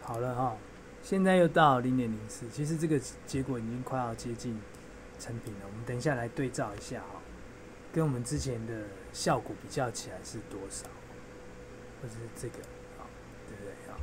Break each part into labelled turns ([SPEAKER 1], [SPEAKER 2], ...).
[SPEAKER 1] 好了哈，现在又到0.04，其实这个结果已经快要接近成品了。我们等一下来对照一下哈，跟我们之前的效果比较起来是多少，或者是这个啊，对不对啊？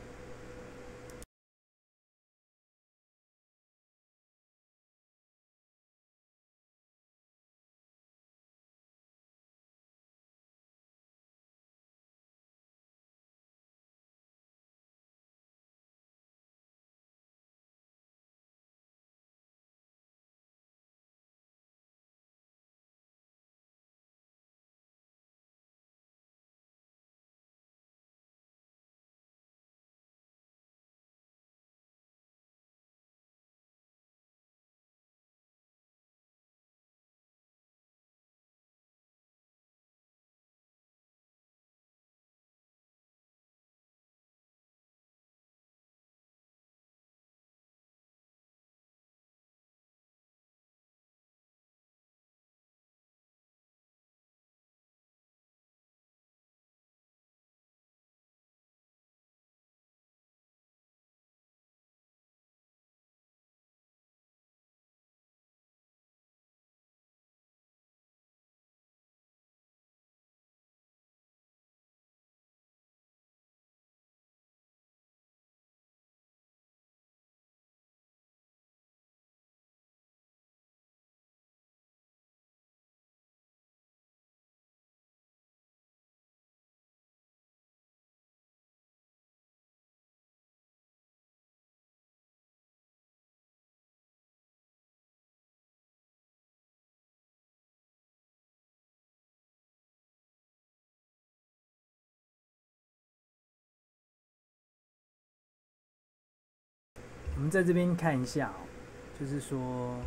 [SPEAKER 1] 我们在这边看一下哦，就是说，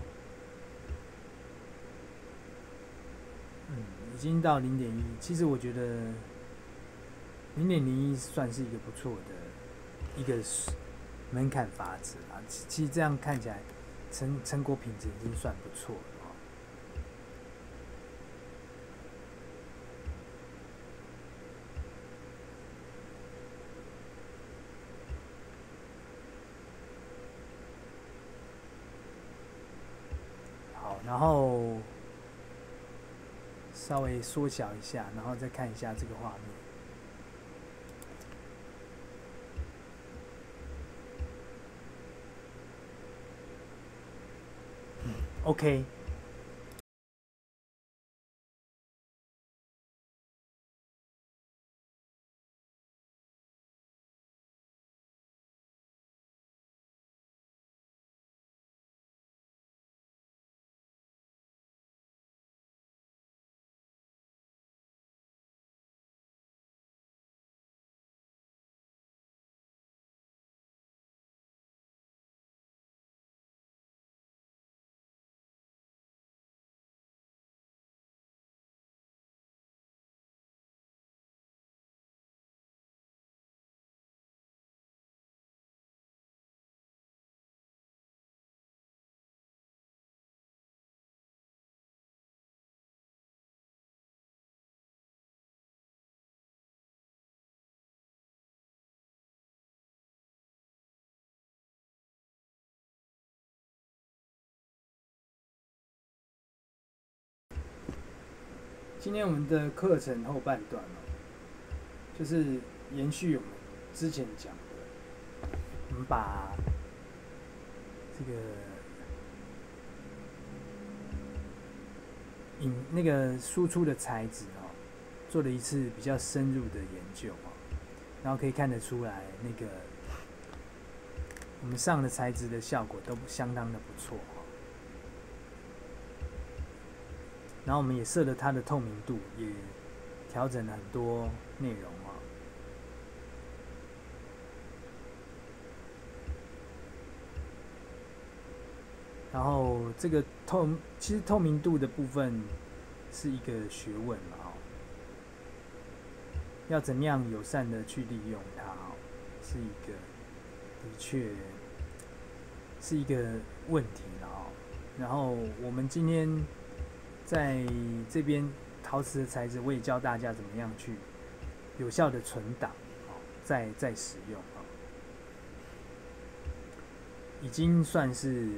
[SPEAKER 1] 已经到0.1，其实我觉得0.01算是一个不错的一个门槛法则啊。其实这样看起来，成果品质已经算不错了哦。好，然后稍微缩小一下，然后再看一下这个画面。OK，今天我们的课程后半段哦，就是延续我们之前讲的，我们把这个那个输出的材质哦，做了一次比较深入的研究哦，然后可以看得出来，那个我们上的材质的效果都相当的不错哦。然后我们也设了它的透明度，也调整了很多内容哦。然后这个其实透明度的部分是一个学问嘛哦，要怎么样友善的去利用它哦，是一个的确是一个问题了哦。然后我们今天在这边陶瓷的材质，我也教大家怎么样去有效的存档哦，再使用哦。 已经算是，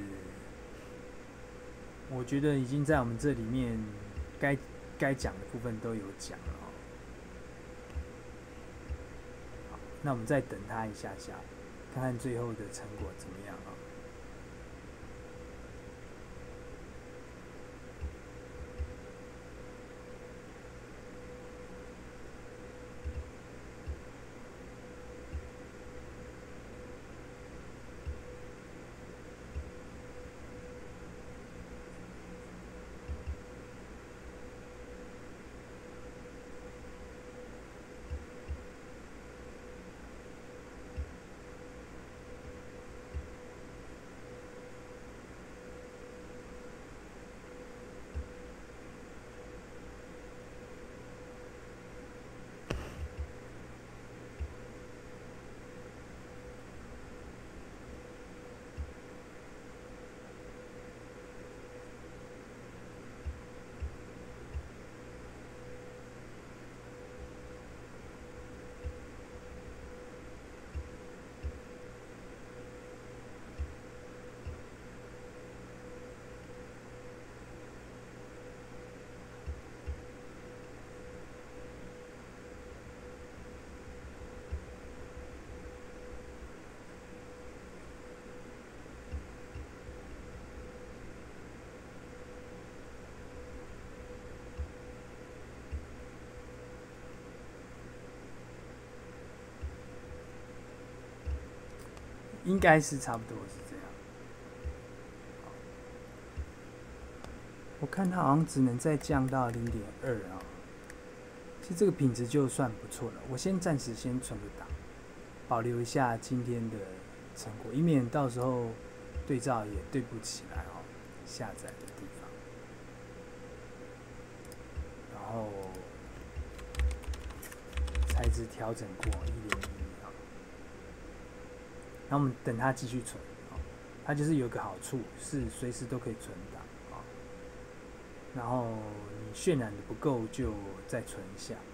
[SPEAKER 1] 我觉得已经在我们这里面该讲的部分都有讲了哦。好，那我们再等它一下下，看看最后的成果怎么样啊。应该是差不多是这样。我看它好像只能再降到0.2啊，其实这个品质就算不错了。我暂时存个档，保留一下今天的成果，以免到时候对照也对不起来哦。下载的地方，然后材质调整过101啊，然后我们等它继续存啊。它就是有个好处是随时都可以存档啊，然后你渲染的不够就再存一下。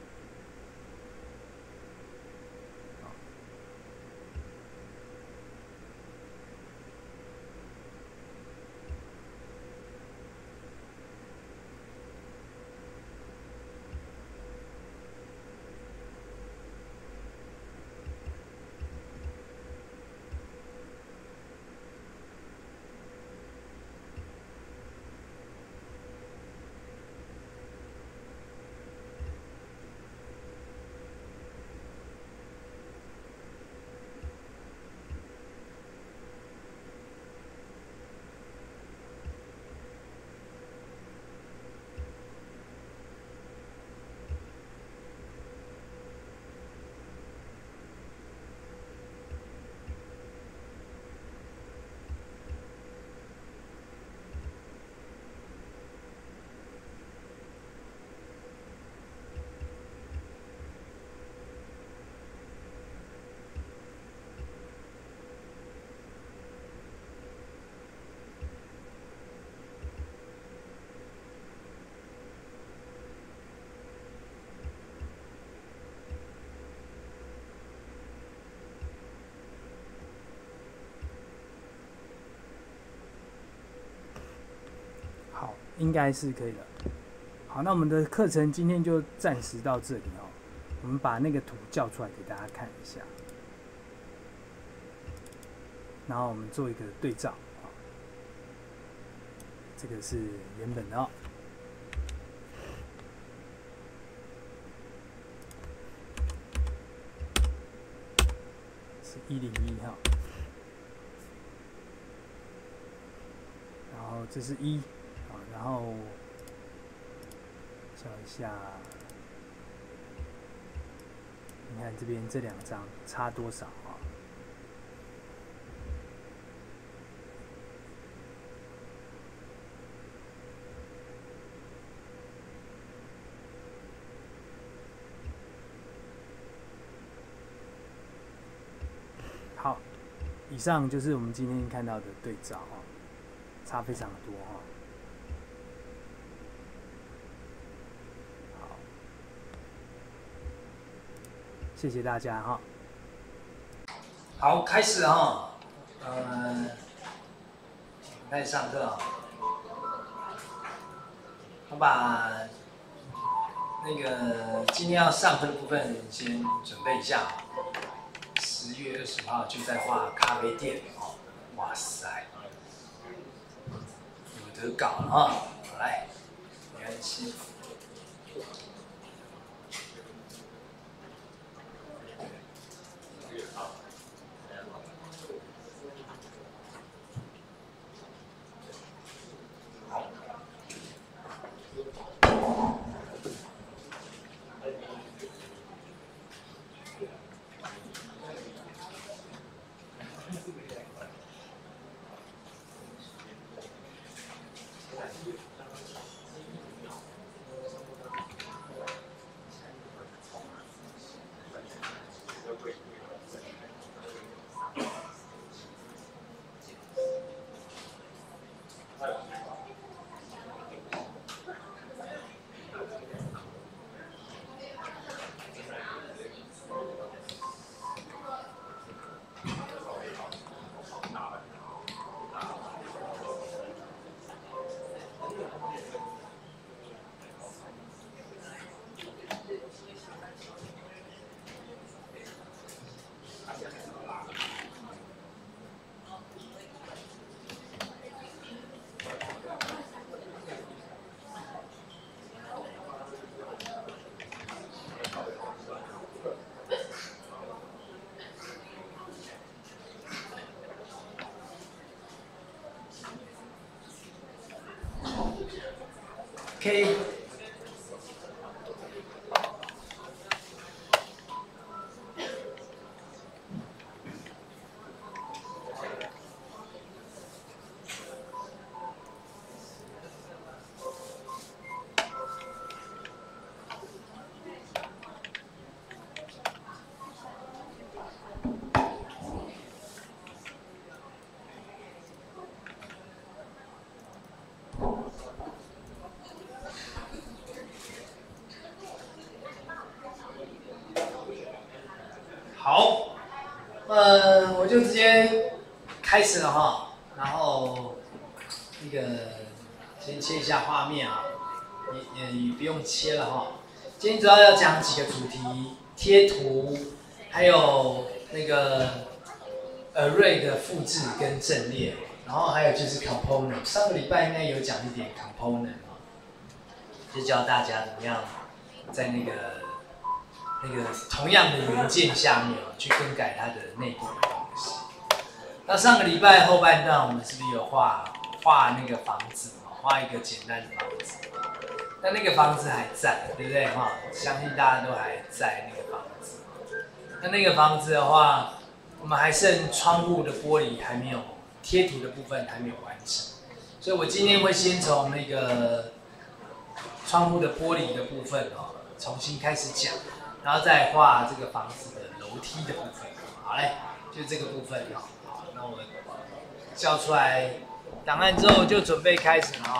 [SPEAKER 1] 好，应该是可以了。好，那我们的课程今天就暂时到这里哦。我们把那个图叫出来给大家看一下，然后我们做一个对照啊。这个是原本的哦，是101哈，然后这是1啊，然后找一下。你看这边这2张差多少啊？好，以上就是我们今天看到的对照啊，差非常多啊。好，谢谢大家哈。好，开始哈。 开始上课啊。我把那个今天要上课的部分先准备一下啊。10月20号就在画咖啡店哦，哇塞，有得搞了啊！好来，没关系。OK。好，我就直接开始了哈，然后那个先切一下画面啊，也不用切了哈。今天主要讲几个主题：贴图，还有那个array 的复制跟阵列，然后还有就是 component。上个礼拜应该有讲一点 component 啊，就教大家怎么样在那个同样的元件下面去更改它的内部的东西。那上个礼拜后半段我们是不是有画那个房子画一个简单的房子？那个房子还在，对不对哈？相信大家都还在那个房子。那个房子的话，我们还剩窗户的玻璃还没有贴图的部分还没有完成，所以我今天会先从那个窗户的玻璃的部分重新开始讲。然后再画这个房子的楼梯的部分，好嘞，就这个部分好，那我叫出来档案之后就准备开始了哈。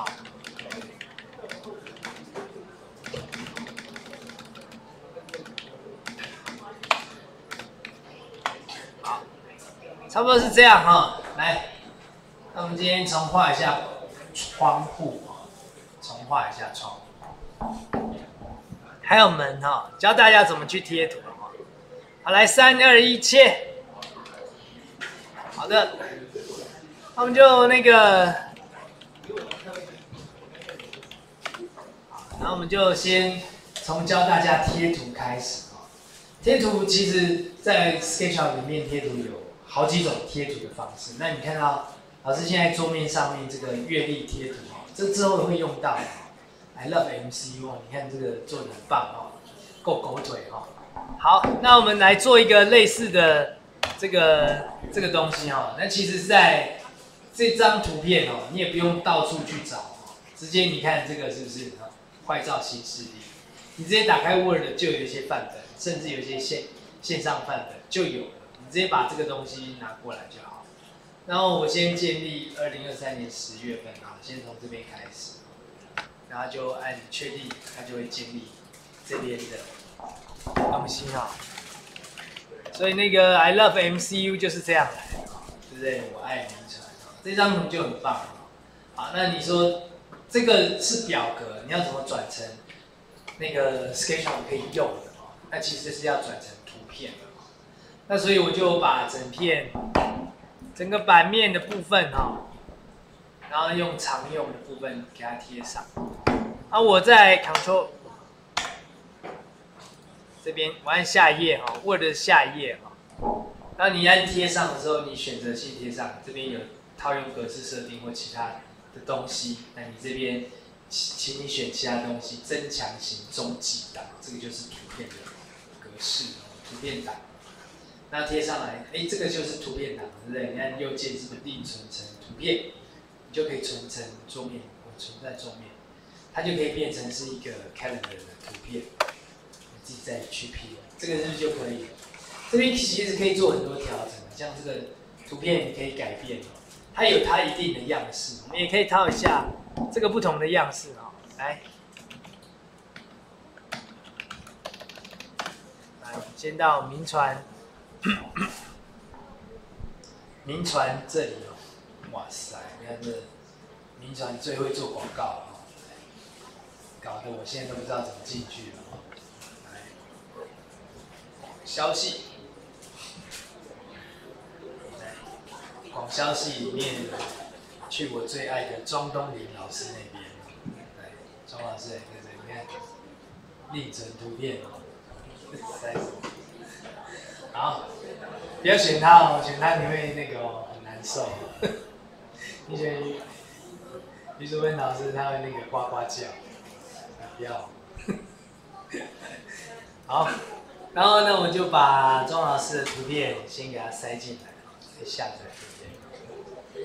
[SPEAKER 1] 好，差不多是这样哈。来，那我们今天重画一下窗户重画一下窗户。还有门哈，教大家怎么去贴图哈。好，来3、2、1，切。好的，那我们就那个，然后我们就先从教大家贴图开始哈。贴图其实在 SketchUp 里面贴图有好几种贴图的方式。那你看到老师现在桌面上面这个月历贴图哈，这之后会用到。I love MCU 你看这个做得很棒够狗腿好，那我们来做一个类似的这个东西那其实是在这张图片你也不用到处去找直接你看这个是不是坏照新势力？你直接打开 Word 就有一些范本，甚至有一些线上范本就有了，你直接把这个东西拿过来就好。然后我先建立2023年10月份先从这边开始。然后就按确定，它就会建立这边的东西所以那个 I love MCU 就是这样来的，就不对？我爱名传，这张图就很棒。好，那你说这个是表格，你要怎么转成那个 SketchUp 可以用的？那其实是要转成图片的。那所以我就把整个版面的部分然后用常用的部分给它贴上。我在 Ctrl 这边，我按下一页Word 下一页那你按贴上的时候，你选择性贴上，这边有套用格式设定或其他的东西，那你这边请你选其他东西，增强型中继档，这个就是图片的格式图片档。那贴上来，这个就是图片档，对不对？你按右键是不是另存成图片？你就可以存成桌面，我存在桌面，它就可以变成是一个 calendar 的图片，你自己再去拼，这个是不是就可以了？这边其实可以做很多调整，像这个图片你可以改变它有它一定的样式，我们也可以套一下这个不同的样式来，先到名传。名传这里哇塞，你看这名传最会做广告了搞得我现在都不知道怎么进去了消息，广消息里面去我最爱的庄东林老师那边，庄老师在这里，你看另存图片好，不要选他选他你会那个很难受。你选于淑芬老师，他会那个呱呱叫，不要。好，然后呢，我就把庄老师的图片先给他塞进来，再下载图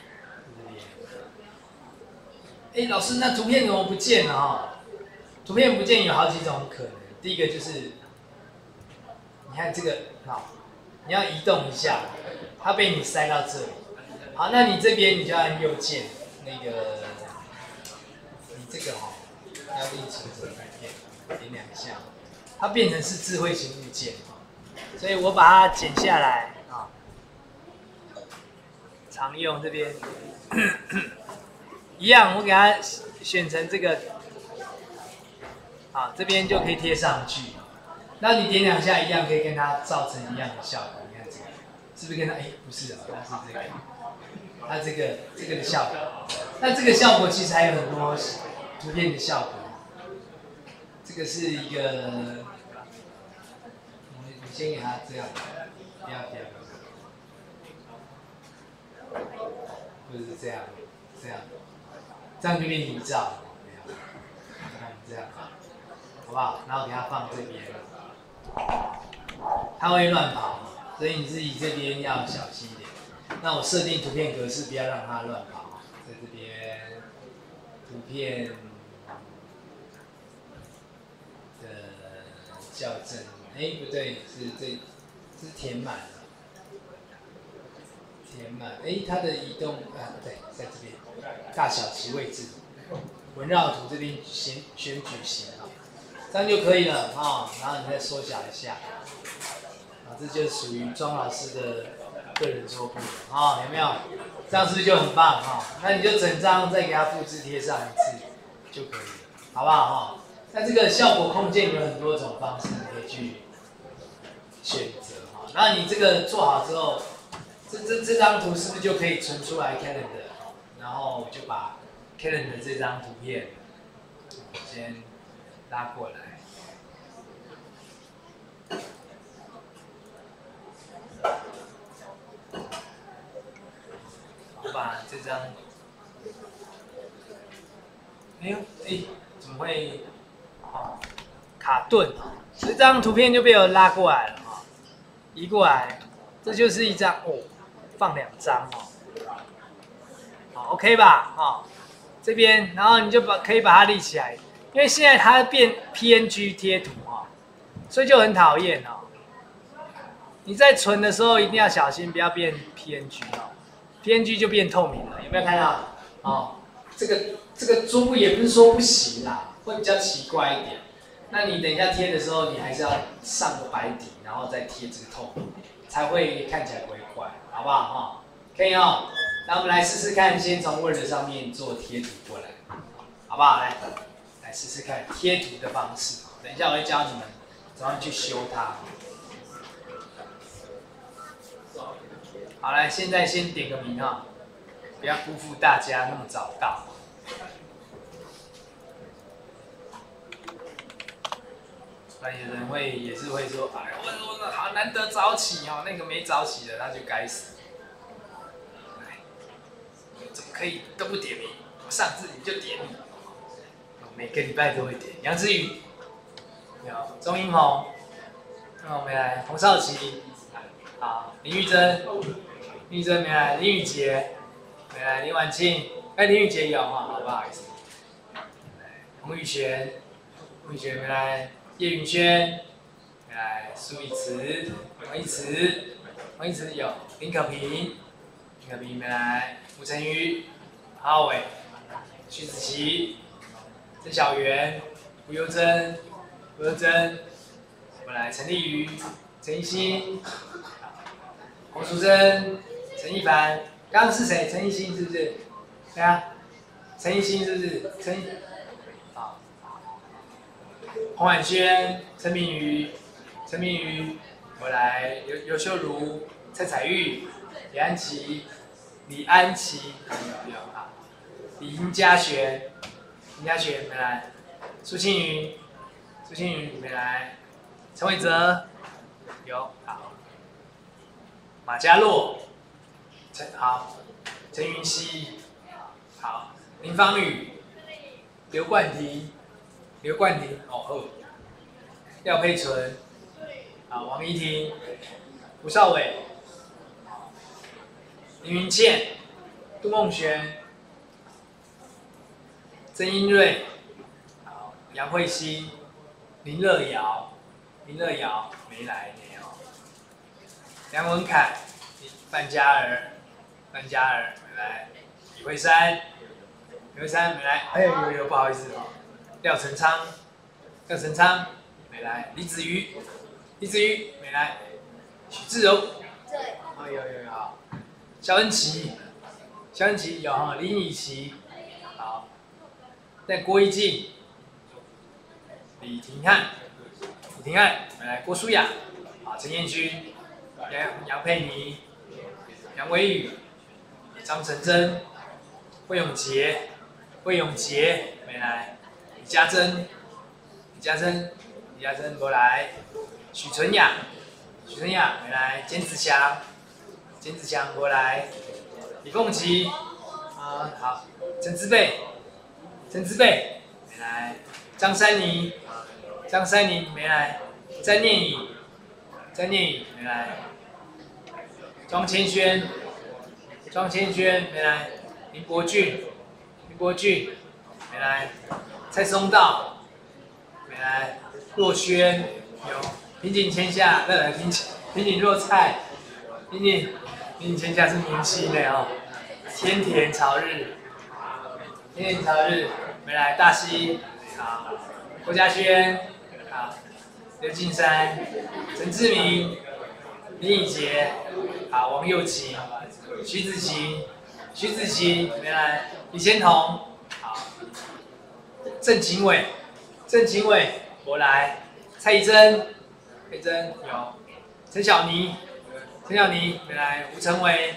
[SPEAKER 1] 片。老师，那图片怎么不见了图片不见有好几种可能，第一个就是，你看这个你要移动一下，它被你塞到这里。好，那你这边你就按右键，那个你这个要另存成图片，点2下，它变成是智慧型物件所以我把它剪下来常用这边一样，我给它选成这个，这边就可以贴上去。那你点2下一样可以跟它造成一样的效果。你看这个，是不是跟它？不是它是这个，它这个的效果。那这个效果其实还有很多图片的效果。这个是一个，你先给它这样，不要，或者是这样，这样就变遗照。这样，好不好？然后给它放这边。它会乱跑，所以你自己这边要小心一点。那我设定图片格式，不要让它乱跑。在这边，图片的校正，不对，是填满了，它的移动不对，在这边，大小及位置，纹绕图这边选举型这样就可以了然后你再缩小一下，这就属于庄老师的个人桌布有没有？这样是不是就很棒那你就整张再给它复制贴上一次就可以了，好不好那这个效果控件有很多种方式你可以去选择那你这个做好之后，这张图是不是就可以存出来 Calendar？ 然后我就把 Calendar 这张图片先拉过来，我把这张，怎么会卡顿这张图片就被我拉过来了移过来，这就是一张放2张好 OK 吧这边，然后你就可以把它立起来，因为现在它变 PNG 贴图所以就很讨厌你在存的时候一定要小心，不要变 PNG 就变透明了，有没有看到这个桌布也不是说不行啦，会比较奇怪一点。那你等一下贴的时候，你还是要上个白底，然后再贴这个透明，才会看起来不会怪，好不好可以哦。那我们来试试看，先从 Word 上面做贴图过来，好不好？来试试看贴图的方式。等一下我会教你们怎么样去修它。好，来，现在先点个名哈，不要辜负大家那么早到。那有人也是会说，哎，我好难得早起哦，那个没早起的他就该死。哎，怎么可以都不点名？我上次你就点名，每个礼拜都会点。杨之宇，有钟英宏，那我们来洪少奇，好，林玉珍，林玉珍没来，林宇杰没来，林婉庆，哎，林宇杰有哈，不好意思。洪宇璇，洪宇璇没来。叶云轩，来苏以慈，王一慈，王一慈有林可平，林可平没来，吴晨瑜，郝伟，徐子淇，郑小媛，吴优珍，吴优珍，我们来陈丽瑜，陈奕欣，洪淑珍，陈一凡，刚刚是谁？陈奕欣是不是？对啊，陈奕欣是不是？洪婉萱、陈明瑜、我来刘秀如、蔡彩玉、李安琪、李英嘉璇没来，苏庆云没来，陈伟哲有好，马家洛陈云熙好，林芳宇、刘冠廷。哦呵，廖佩纯，啊，王怡婷，吴少伟，林云倩，杜梦璇，曾英瑞，好，杨慧欣，林乐瑶没来没有，梁文凯，范嘉儿没来，李慧珊没来，哎有不好意思哦。廖成昌没来，李子瑜没来，许志柔，哦有好，肖恩琪有哈，林以琪好，再郭一静，李廷汉没来，郭舒雅，好，陈彦勋，杨佩妮，杨维宇，张成珍，魏永杰没来。李嘉珍没来，许纯雅没来，简子祥没来，李凤琪好，陈之贝没来，张珊妮没来，詹念颖没来，庄千轩没来，林国俊没来。蔡松道没来，若轩有，平井千夏平井若菜，平井千夏是明星的哦，天田朝日没来，大西好，郭嘉轩好，刘敬山，陈志明，林以杰好，王佑琪，徐子淇没来，李仙彤好。郑勤伟我来，蔡宜珍有，陈小妮没来，吴成伟，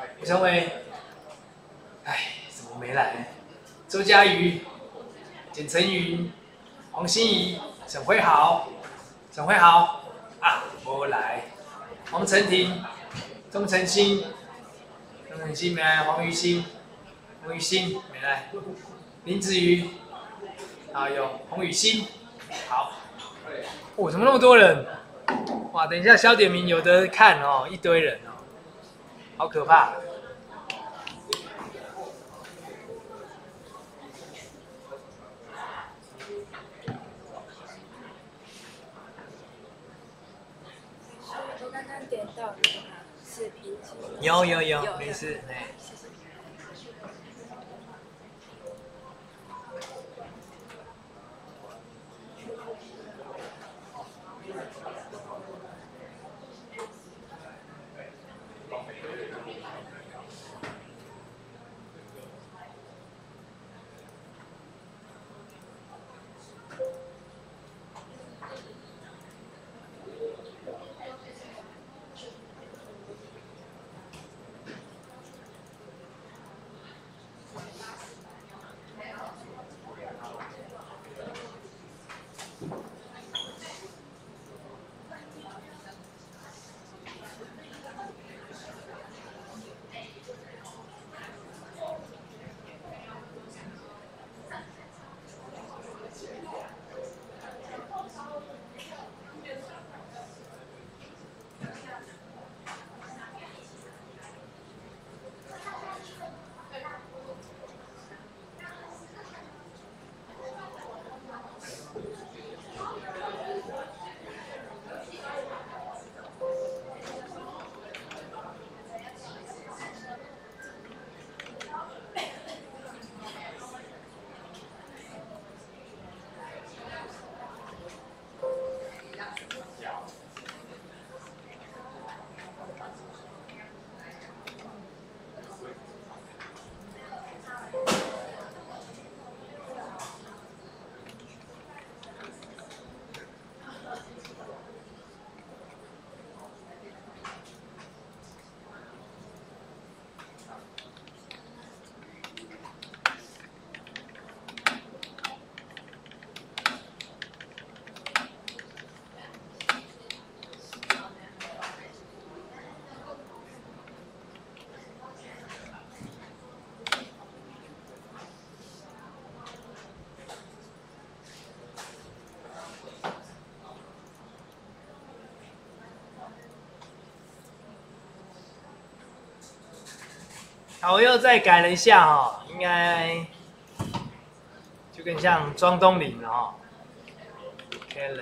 [SPEAKER 1] 哎，怎么没来？周佳瑜，简晨云，黄心怡，沈辉豪啊，没来，黄晨婷，钟晨欣没来，黄瑜欣没来，林子瑜。好，有洪宇欣，好，怎么那么多人？哇，等一下消点名有的看哦，一堆人哦，好可怕。
[SPEAKER 2] 我刚刚点到那个视频，
[SPEAKER 1] 有，没事，哎。 好，我又再改了一下哈，应该就更像庄东林了哈。Kellen。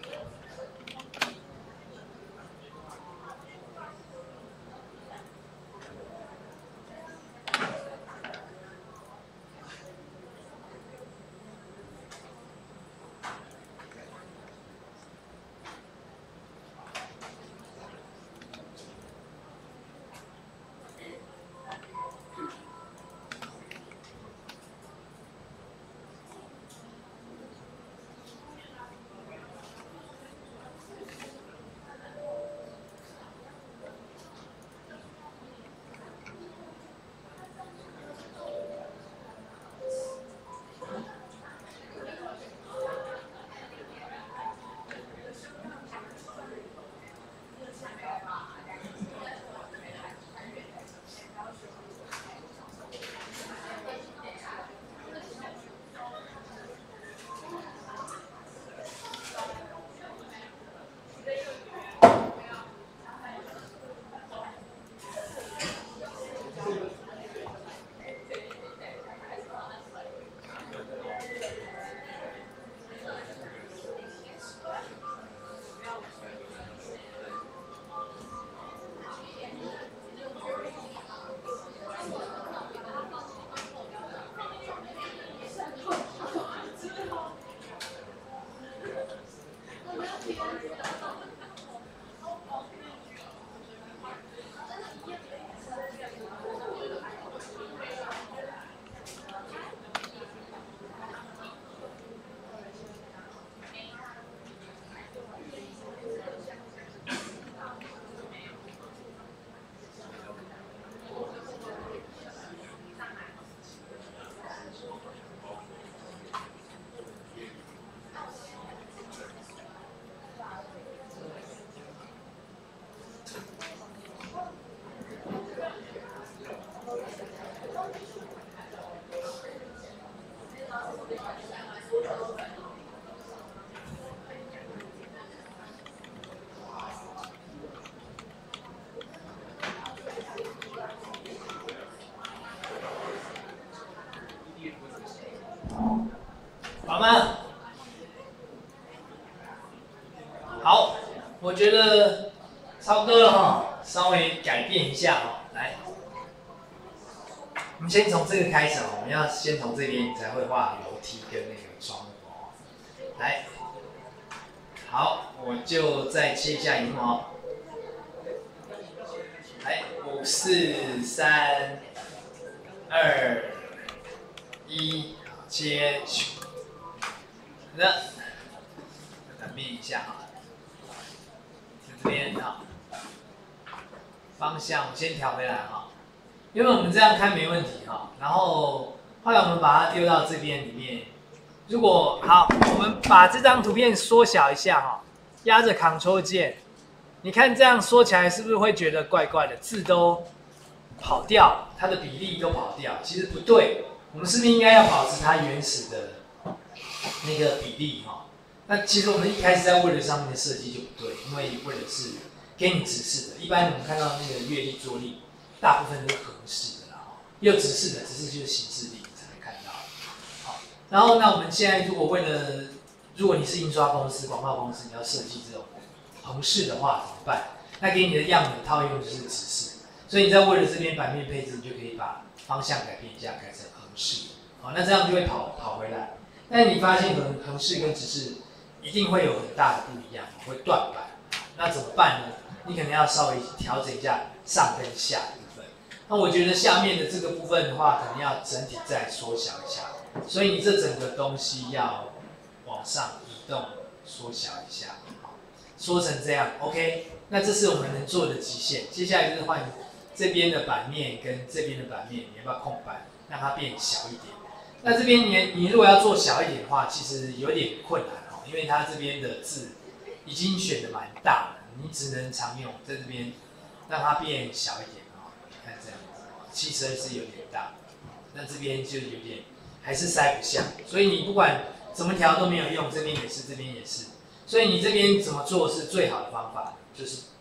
[SPEAKER 1] 好吗？好，我觉得差不多了哈，稍微改变一下哈，来，我们先从这个开始哦，我们要先从这边才会画楼梯跟那个窗户哦。来，好，我就再切一下荧幕哦。来，5、4、3、2、1，切。好的，转变一下哈，这边哈，方向先调回来哈，因为我们这样看没问题哈，然后后来我们把它丢到这边里面。如果好，我们把这张图片缩小一下哈，压着 Ctrl 键，你看这样缩起来是不是会觉得怪怪的？字都跑掉，它的比例都跑掉，其实不对，我们是不是应该要保持它原始的那个比例哈？那其实我们一开始在 Word 上面的设计就不对，因为 Word 是给你指示的。一般我们看到那个月历、桌历，大部分都是横式的啦，也有直式的，只是就是形式力才会看到。好，然后那我们现在如果如果你是印刷公司、广告公司，你要设计这种横式的话怎么办？那给你的样本套用就是直式，所以你在 Word 这边版面配置，你就可以把方向改变一下，改成横式。好，那这样就会跑回来。但你发现横式跟直式一定会有很大的不一样，会断版。那怎么办呢？你可能要稍微调整一下上跟下的部分。那我觉得下面的这个部分的话，可能要整体再缩小一下。所以你这整个东西要往上移动，缩小一下，缩成这样 ，OK。那这是我们能做的极限。接下来就是换这边的版面跟这边的版面，你要不要空白，让它变小一点？那这边你如果要做小一点的话，其实有点困难哦，因为它这边的字已经选的蛮大了，你只能常用在这边让它变小一点哦。看这样子，汽车是有点大，那这边就有点还是塞不下，所以你不管怎么调都没有用，这边也是，这边也是，所以你这边怎么做是最好的方法，就是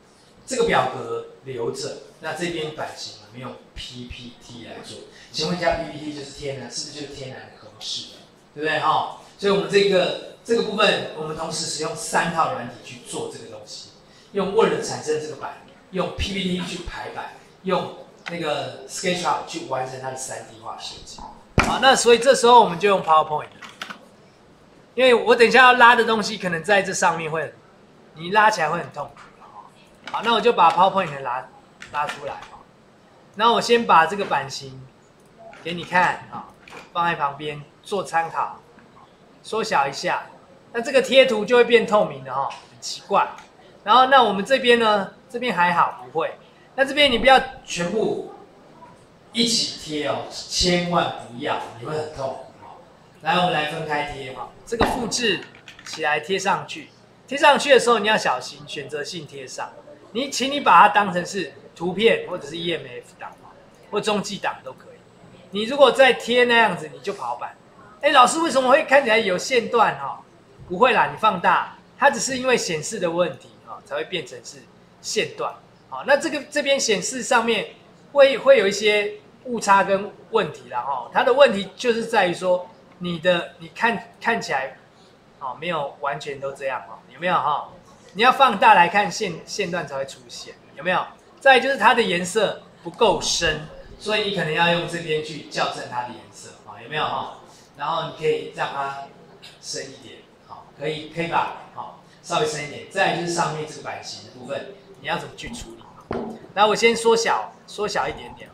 [SPEAKER 1] 这个表格留着，那这边版型我们用 PPT 来做。请问一下 ，PPT 就是天然，是不是就是天然的格式？对不对哈？所以我们这个部分，我们同时使用3套软体去做这个东西，用 Word 产生这个版，用 PPT 去排版，用那个 SketchUp 去完成它的3D 化设计。好，那所以这时候我们就用 PowerPoint， 因为我等一下要拉的东西可能在这上面会你拉起来会很痛苦。好，那我就把 PowerPoint 拉出来。然后我先把这个版型给你看啊，放在旁边做参考，缩小一下，那这个贴图就会变透明的哈，很奇怪。然后那我们这边呢，这边还好不会，那这边你不要全部一起贴哦，千万不要，你会很痛苦哦。来，我们来分开贴哈，这个复制起来贴上去，贴上去的时候你要小心选择性贴上，请你把它当成是图片或者是 EMF 档或中继档都可以。你如果再贴那样子，你就跑版。老师为什么会看起来有线段哈？不会啦，你放大，它只是因为显示的问题哈，才会变成是线段。好，那这边显示上面会有一些误差跟问题啦哈。它的问题就是在于说你看起来没有完全都这样哈，有没有哈？你要放大来看线段才会出现，有没有？再来就是它的颜色不够深，所以你可能要用这边去校正它的颜色啊，有没有哈？然后你可以让它深一点，好，可以吧？好，稍微深一点。再来就是上面这个版型的部分，你要怎么去处理？那我先缩小一点点。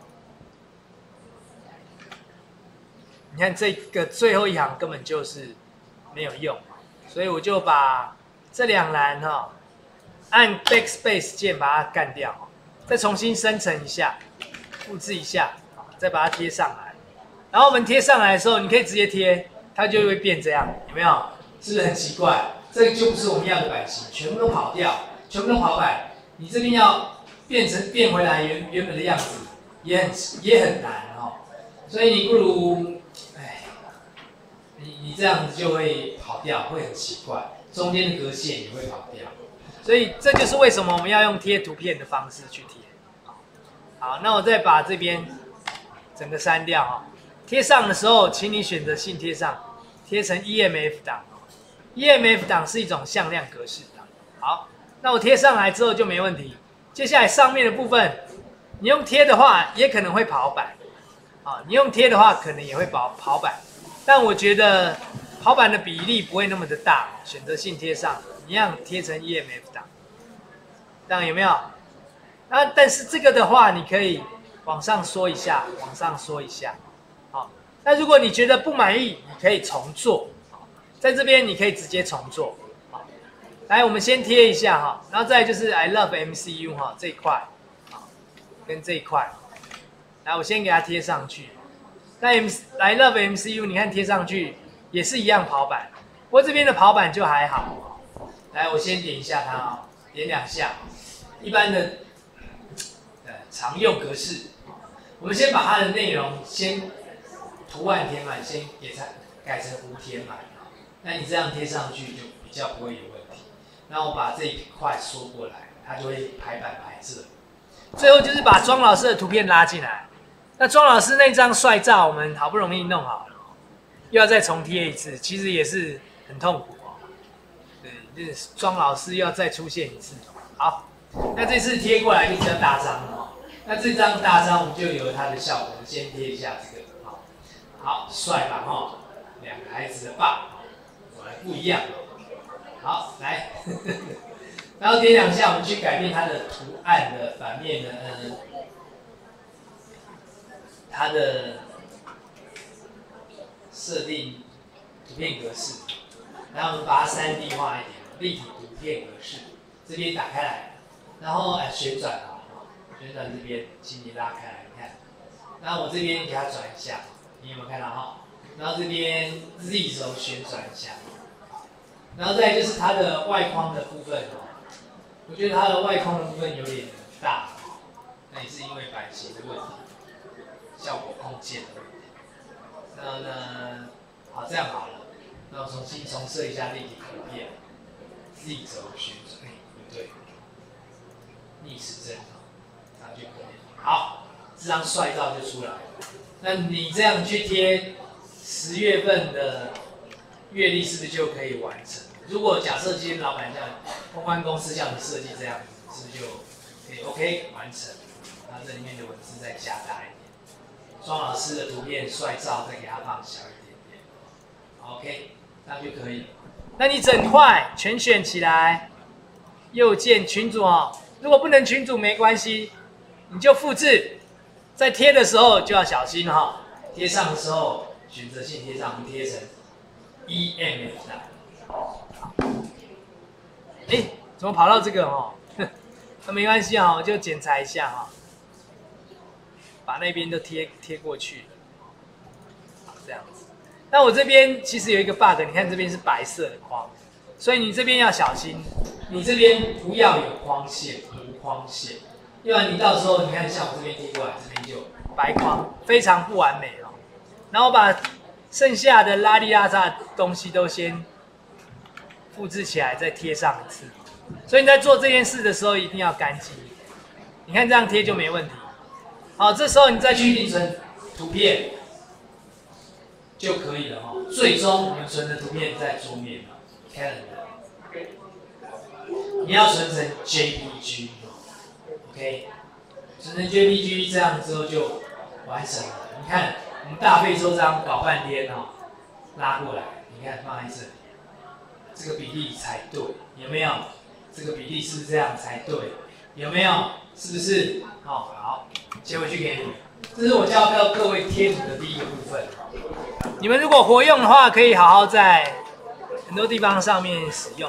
[SPEAKER 1] 你看这个最后一行根本就是没有用，所以我就把这2栏按 Backspace 键把它干掉，再重新生成一下，复制一下，再把它贴上来。然后我们贴上来的时候，你可以直接贴，它就会变这样，有没有？是不是很奇怪？这个就不是我们要的版型，全部都跑掉，全部都跑版。你这边要变回来原本的样子，也很难哦。所以你不如，你这样子就会跑掉，会很奇怪，中间的格线也会跑掉。所以这就是为什么我们要用贴图片的方式去贴。好，那我再把这边整个删掉哈。贴上的时候，请你选择性贴上，贴成 EMF 档。EMF 档是一种向量格式档。好，那我贴上来之后就没问题。接下来上面的部分，你用贴的话也可能会跑版，你用贴的话可能也会跑版，但我觉得跑版的比例不会那么的大。选择性贴上，一样贴成 EMF 档，这样有没有？但是这个的话，你可以往上缩一下，往上缩一下。好，那如果你觉得不满意，你可以重做。在这边你可以直接重做。好，来，我们先贴一下哈，然后再来就是 I love MCU 哈这一块，跟这一块，来，我先给它贴上去。那 I love MCU 你看贴上去也是一样跑版，不过这边的跑版就还好。来，我先点一下它点2下，一般的常用格式。我们先把它的内容先图案填满，先给它改成无填满。那你这样贴上去就比较不会有问题。那我把这一块缩过来，它就会排版排这。最后就是把庄老师的图片拉进来。那庄老师那张帅照我们好不容易弄好了，又要再重贴一次，其实也是很痛苦哦。对，就是庄老师又要再出现一次。好，那这次贴过来就比较大张了。那这张大张我们就有它的效果，先贴一下这个。好，帅吧哈？2个孩子的爸，果然不一样。好，来，然后点2下，我们去改变它的图案的版面的它的设定图片格式，然后我们把它3D 化一点，立体图片格式，这边打开来，然后旋转旋转这边，请你拉开来，你看，然后我这边给它转一下，你有没有看到哈？然后这边 Z 轴旋转一下，然后再来就是它的外框的部分我觉得它的外框的部分有点大，那也是因为版型的问题。效果空间的问题。然后呢，好，这样好了。那我重新重设一下立体图片，Z 轴旋转，不对， 逆时针，这样就可以。好，这张帅照就出来了。那你这样去贴10月份的月历，是不是就可以完成？如果假设今天老板叫公关公司叫你设计这样子，是不是就可以 OK 完成？那这里面的文字再加大一点，庄老师的图片帅照再给它放小一点点 ，OK， 这样就可以了。那你整块全选起来，右键群组哦。如果不能群组没关系，你就复制，在贴的时候就要小心哈。贴上的时候选择性贴上，我们贴成 EMF 档。哎，怎么跑到这个哦？那没关系哈，我就检查一下哈，把那边都贴过去，好这样子。那我这边其实有一个 bug， 你看这边是白色的框，所以你这边要小心，你这边不要有框线，无框线，要不然你到时候你看像我这边贴过来，这边就白框，非常不完美哦。然后把剩下的拉里拉杂的东西都先复制起来，再贴上一次。所以你在做这件事的时候一定要干净。你看这样贴就没问题。好，这时候你再去定存图片就可以了哈。最终我们存的图片在桌面了 ，Calendar。你要存成 JPG，OK， 存成 JPG， 这样之后就完成了。你看我们大费周章搞半天哦，拉过来，你看放在这里，这个比例才对，有没有？这个比例是不是这样才对？有没有？是不是？哦，好，接回去给你。这是我教各位贴图的第一个部分。你们如果活用的话，可以好好在很多地方上面使用。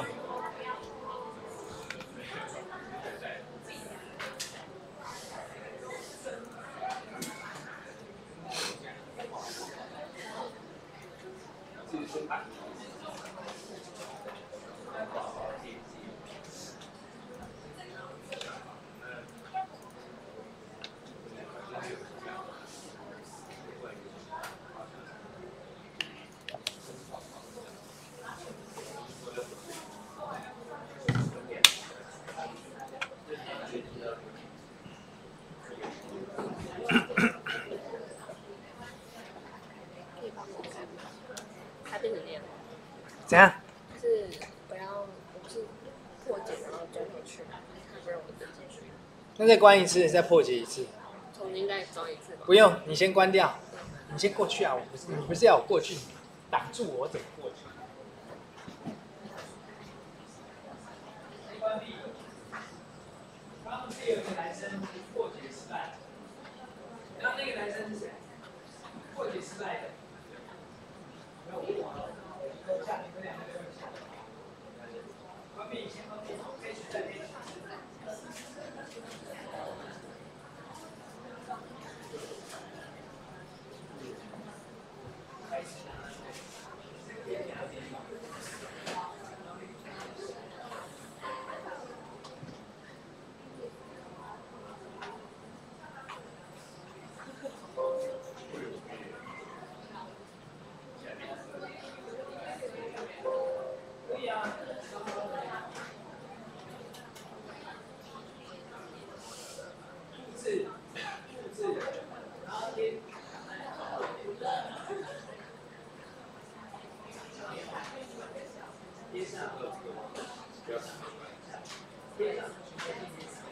[SPEAKER 1] 怎样？
[SPEAKER 2] 就是我不是破解，然后转回去，它不让我登进去。
[SPEAKER 1] 那再关一次，再破解一次。
[SPEAKER 2] 重新再装一次吗？
[SPEAKER 1] 不用，你先关掉。你先过去啊！你不是要我过去，挡住我怎么过去？关闭。刚刚不是有个男生破解失败？刚刚那个男生是谁？破解失败的。没有我。下你们两个人下。关闭，先关闭，可以取代，可以取代。贴上。